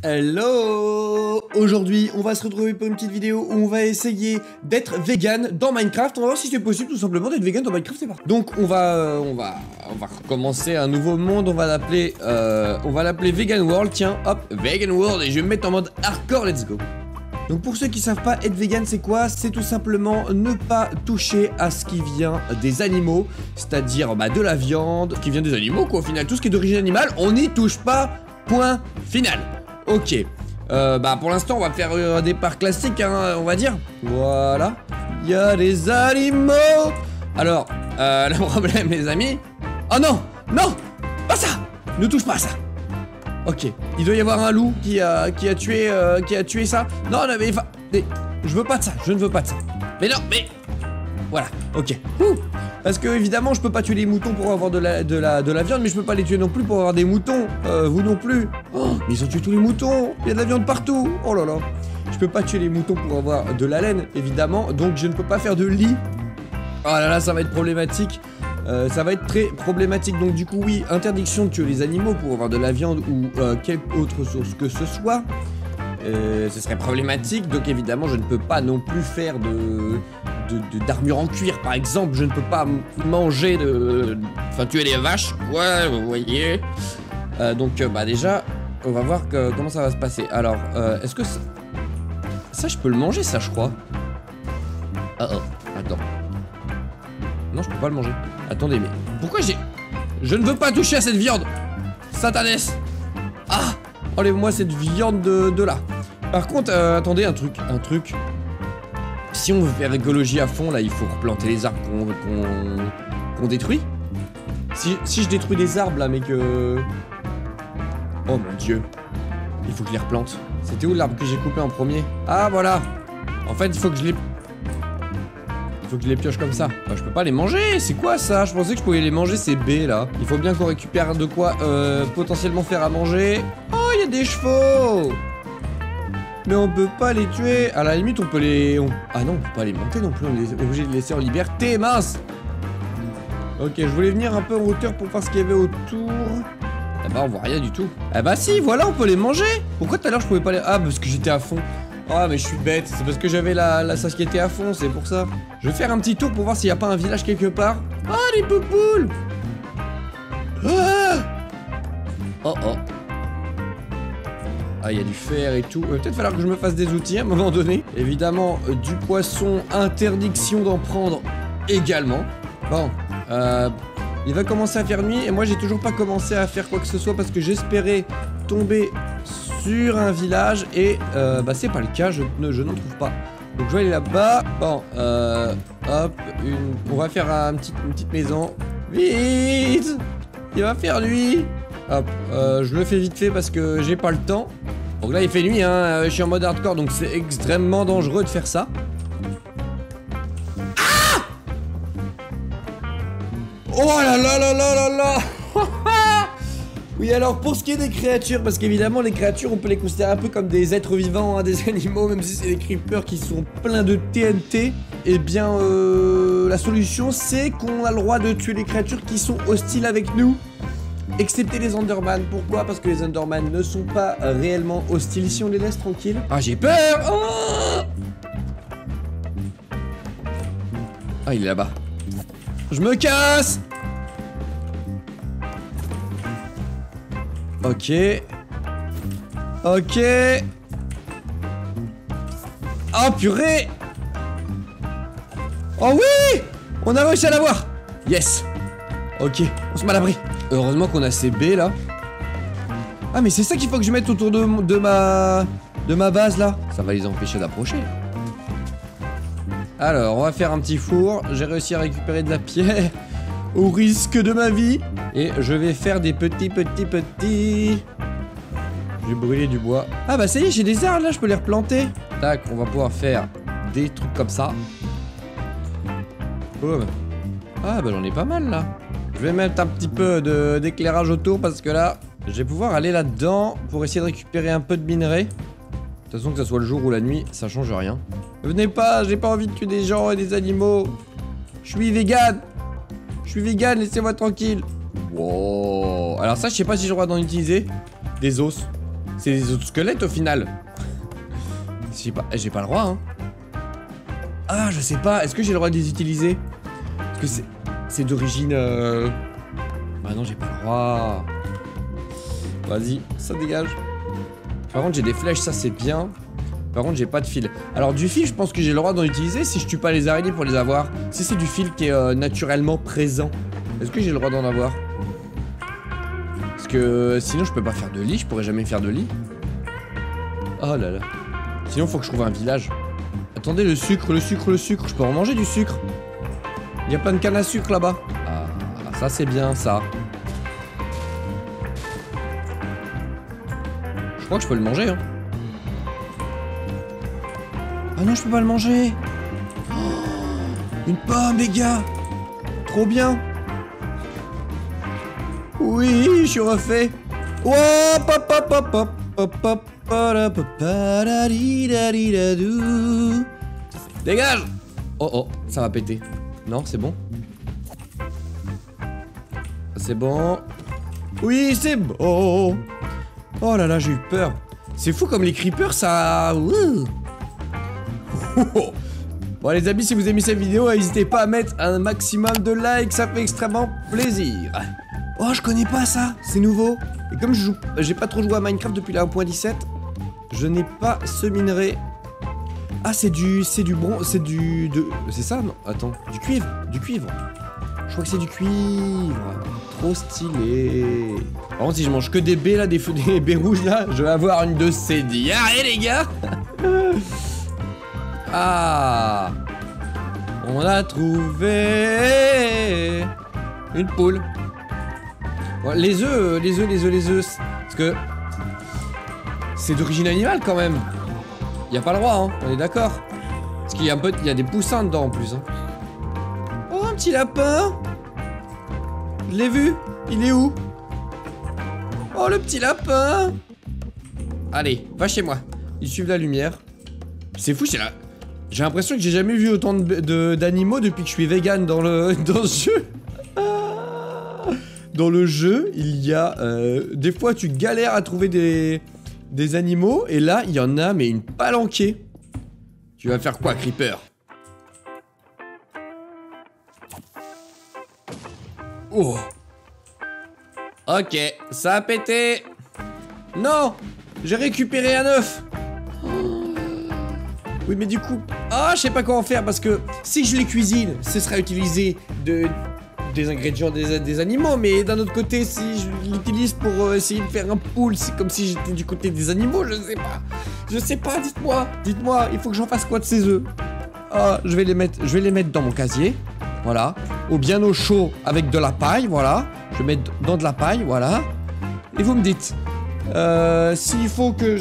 Hello! Aujourd'hui, on va se retrouver pour une petite vidéo où on va essayer d'être vegan dans Minecraft. On va voir si c'est possible tout simplement d'être vegan dans Minecraft, c'est parti. Donc on va recommencer un nouveau monde, on va l'appeler Vegan World, tiens, hop, Vegan World, et je vais me mettre en mode hardcore, let's go. Donc pour ceux qui savent pas, être vegan c'est quoi? C'est tout simplement ne pas toucher à ce qui vient des animaux, c'est-à-dire de la viande, qui vient des animaux quoi au final, tout ce qui est d'origine animale, on n'y touche pas, point final. Ok, pour l'instant on va faire un départ classique hein, on va dire. Voilà, il y a des animaux. Alors, le problème les amis. Oh non, non, pas ça. Ne touche pas à ça. Ok, il doit y avoir un loup qui a tué ça. Non, mais je veux pas de ça, je ne veux pas de ça. Mais non, mais voilà, ok. Parce que évidemment je peux pas tuer les moutons pour avoir de la viande, mais je peux pas les tuer non plus pour avoir des moutons. Vous non plus. Oh, mais ils ont tué tous les moutons. Il y a de la viande partout. Oh là là. Je peux pas tuer les moutons pour avoir de la laine, évidemment. Donc je ne peux pas faire de lit. Oh là là, ça va être problématique. Ça va être très problématique. Donc du coup oui, interdiction de tuer les animaux pour avoir de la viande ou quelque autre source que ce soit. Ce serait problématique. Donc évidemment je ne peux pas non plus faire d'armure en cuir par exemple. Je ne peux pas manger enfin tuer les vaches. Ouais, vous voyez. Donc déjà on va voir comment ça va se passer. Alors est-ce que ça je peux le manger ça je crois. Attends. Non je peux pas le manger. Attendez mais pourquoi je ne veux pas toucher à cette viande. Satanès. Ah, enlève-moi cette viande de là. Par contre attendez un truc. Si on veut faire écologie à fond, là, il faut replanter les arbres qu'on détruit. Si je détruis des arbres, là, mais que... Oh mon dieu. Il faut que je les replante. C'était où l'arbre que j'ai coupé en premier? Ah, voilà. En fait, il faut que je les pioche comme ça. Je peux pas les manger, c'est quoi ça? Je pensais que je pouvais les manger, ces baies, là. Il faut bien qu'on récupère de quoi potentiellement faire à manger. Oh, il y a des chevaux. Mais on peut pas les tuer. À la limite on peut les... Ah non on peut pas les monter non plus. On est obligé de les laisser en liberté. Mince. Ok je voulais venir un peu en hauteur pour voir ce qu'il y avait autour. On voit rien du tout. Si voilà on peut les manger. Pourquoi tout à l'heure je pouvais pas les... Ah parce que j'étais à fond. Ah mais je suis bête. C'est parce que j'avais la sauce qui était à fond. C'est pour ça. Je vais faire un petit tour pour voir s'il n'y a pas un village quelque part. Ah les poupoules. Ah, il y a du fer et tout. Peut-être falloir que je me fasse des outils à un moment donné. Évidemment, du poisson, interdiction d'en prendre également. Bon, il va commencer à faire nuit et moi j'ai toujours pas commencé à faire quoi que ce soit parce que j'espérais tomber sur un village et c'est pas le cas, je n'en trouve pas. Donc je vais aller là-bas. Bon, hop, on va faire une petite maison. Vite! Il va faire nuit. Hop, je le fais vite fait parce que j'ai pas le temps. Donc là il fait nuit hein, je suis en mode hardcore donc c'est extrêmement dangereux de faire ça. Ah! Oh là là là là là là. Oui alors pour ce qui est des créatures, parce qu'évidemment les créatures on peut les considérer un peu comme des êtres vivants, hein, des animaux, même si c'est des creepers qui sont pleins de TNT. Eh bien la solution c'est qu'on a le droit de tuer les créatures qui sont hostiles avec nous. Excepté les Enderman. Pourquoi? Parce que les Enderman ne sont pas réellement hostiles si on les laisse tranquilles. Ah j'ai peur. Ah il est là-bas. Je me casse. Ok. Ok. Oh purée. Oh oui. On a réussi à l'avoir. Yes. Ok, on se met à l'abri. Heureusement qu'on a ces baies là. Ah mais c'est ça qu'il faut que je mette autour de ma base là. Ça va les empêcher d'approcher. Alors on va faire un petit four. J'ai réussi à récupérer de la pierre au risque de ma vie. Et je vais faire des petits. Je vais brûler du bois. Ah ça y est j'ai des arbres là, je peux les replanter. Tac, on va pouvoir faire des trucs comme ça. Boum. Ah j'en ai pas mal là. Je vais mettre un petit peu d'éclairage autour parce que là, je vais pouvoir aller là-dedans pour essayer de récupérer un peu de minerais. De toute façon, que ce soit le jour ou la nuit, ça change rien. Venez pas, j'ai pas envie de tuer des gens et des animaux. Je suis vegan. Laissez-moi tranquille. Wow. Alors ça, je sais pas si j'ai le droit d'en utiliser. Des os. C'est des autres squelettes au final. J'ai pas le droit, hein. Ah, je sais pas. Est-ce que j'ai le droit de les utiliser? Parce que c'est d'origine... Bah non, j'ai pas le droit. Vas-y, ça dégage. Par contre, j'ai des flèches, ça c'est bien. Par contre, j'ai pas de fil. Alors, du fil, je pense que j'ai le droit d'en utiliser si je tue pas les araignées pour les avoir. Si c'est du fil qui est naturellement présent, est-ce que j'ai le droit d'en avoir? Parce que sinon, je peux pas faire de lit. Je pourrais jamais faire de lit. Oh là là. Sinon, faut que je trouve un village. Attendez, le sucre, le sucre, le sucre. Je peux en manger du sucre. Il y a plein de canne à sucre là-bas. Ah, ça c'est bien, ça. Je crois que je peux le manger, hein. Ah non, je peux pas le manger. Oh, une pomme, les gars. Trop bien. Oui, je suis refait. Oh, pop, pop, pop, pop, pop, pop. Dégage! Oh oh, ça va péter. Non, c'est bon. C'est bon. Oui, c'est bon. Oh là là, j'ai eu peur. C'est fou comme les creepers, ça... Bon les amis, si vous aimez cette vidéo, n'hésitez pas à mettre un maximum de likes, ça fait extrêmement plaisir. Oh, je connais pas ça, c'est nouveau. Et comme j'ai pas trop joué à Minecraft depuis la 1.17, je n'ai pas ce minerai. Ah, c'est du bronze, c'est ça, non? Attends, du cuivre. Je crois que c'est du cuivre. Trop stylé. Par contre, si je mange que des baies là, des baies rouges là, je vais avoir une de ces diarrhées, les gars. Ah, on a trouvé une poule. Bon, les œufs. Parce que c'est d'origine animale quand même. Y a pas le droit, hein, on est d'accord. Parce qu'il y a il y a des poussins dedans en plus. Hein. Oh, un petit lapin. Je l'ai vu. Il est où? Oh, le petit lapin. Allez, va chez moi. Ils suivent la lumière. C'est fou, c'est là. J'ai l'impression que j'ai jamais vu autant d'animaux depuis que je suis vegan dans ce jeu. Dans le jeu, il y a... des fois, tu galères à trouver des animaux. Et là, il y en a, mais une palanquée. Tu vas faire quoi, Creeper? Oh. Ok, ça a pété. Non, j'ai récupéré un œuf. Oui, mais du coup... Ah, je sais pas quoi en faire, parce que si je les cuisine, ce sera utilisé des ingrédients des animaux, mais d'un autre côté, si je l'utilise pour essayer de faire un pool, c'est comme si j'étais du côté des animaux, je sais pas, dites-moi, il faut que j'en fasse quoi de ces œufs? Ah, je vais les mettre dans mon casier, voilà, bien au chaud avec de la paille, voilà, je vais mettre dans de la paille, voilà, et vous me dites, s'il faut que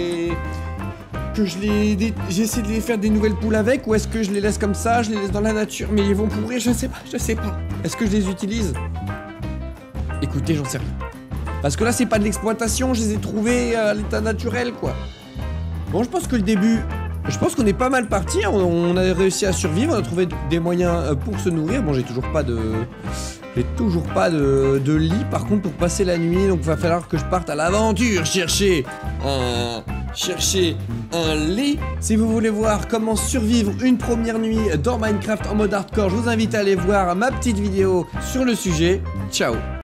j'essaie de les faire des nouvelles poules avec, ou est-ce que je les laisse comme ça, je les laisse dans la nature, mais ils vont pourrir, je sais pas. Est-ce que je les utilise? Écoutez, j'en sais rien. Parce que là, c'est pas de l'exploitation, je les ai trouvés à l'état naturel, quoi. Bon, je pense que le début... Je pense qu'on est pas mal parti, hein. On a réussi à survivre, on a trouvé des moyens pour se nourrir. Bon, j'ai toujours pas de lit, par contre, pour passer la nuit, donc il va falloir que je parte à l'aventure chercher un lit. Si vous voulez voir comment survivre une première nuit dans Minecraft en mode hardcore, je vous invite à aller voir ma petite vidéo sur le sujet. Ciao.